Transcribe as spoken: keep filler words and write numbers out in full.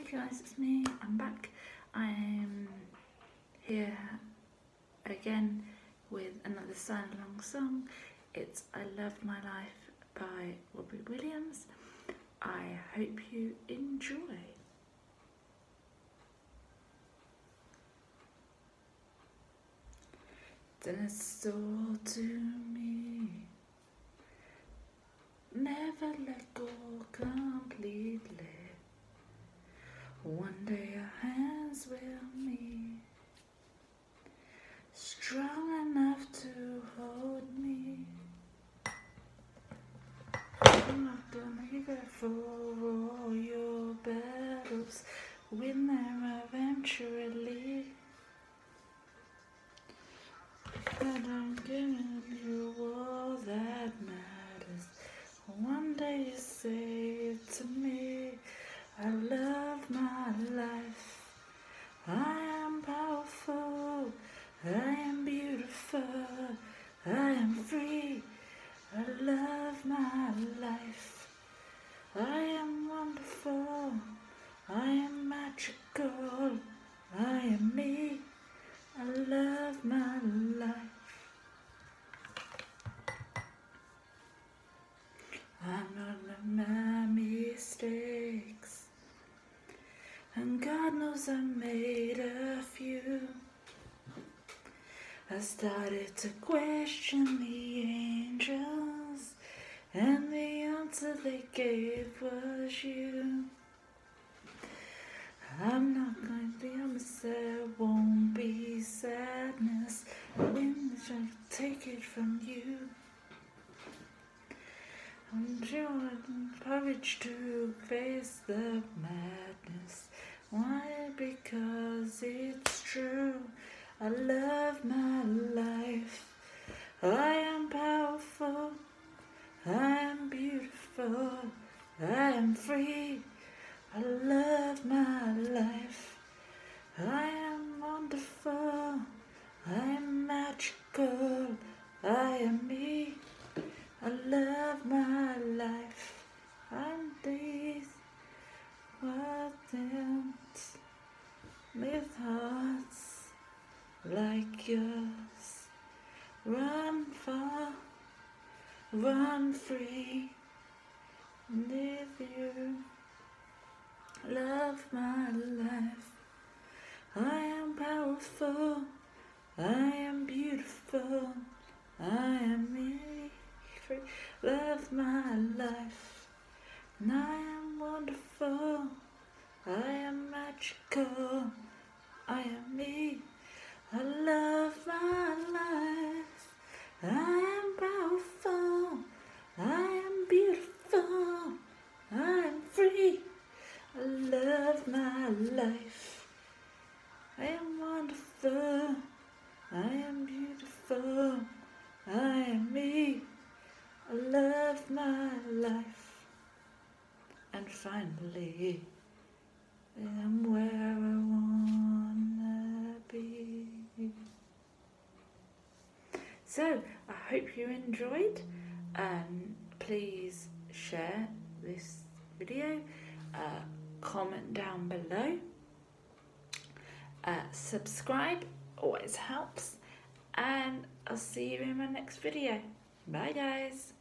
guys, it's me, I'm back. I'm here again with another sign-along song. It's I Love My Life by Robbie Williams. I hope you enjoy. Then it's all to me. Never let go completely. One day your hands will meet, strong enough to hold me. I'm not gonna give it for all your battles, win them eventually. But I'm giving you all that matters. One day you say to me, I love my life. I am powerful. I am beautiful. I am free. I love my life. I am wonderful. I am magical. I am me. I love my life. I'm not my mistakes, and God knows I made a few. I started to question the angels, and the answer they gave was you. I'm not going to be honest, there won't be sadness when they try to take it from you. I'm sure courage to face the madness. Why? Because it's true. I love my life. I am powerful. I am beautiful. I am free. I love my life. I am wonderful. I am magical. I am me. I love my life. And these words with hearts like yours. Run far, run free with you. Love my life. I am powerful. I am beautiful. I am me. Love my life. And I am wonderful. I am magical. I am me. I love my life. I am powerful. I am beautiful. I am free. I love my life. I am wonderful. I am beautiful. I am me. I love my life. And finally, I'm where I wanna be. So, I hope you enjoyed, and please share this video, uh, comment down below, uh, subscribe, always helps, and I'll see you in my next video. Bye guys.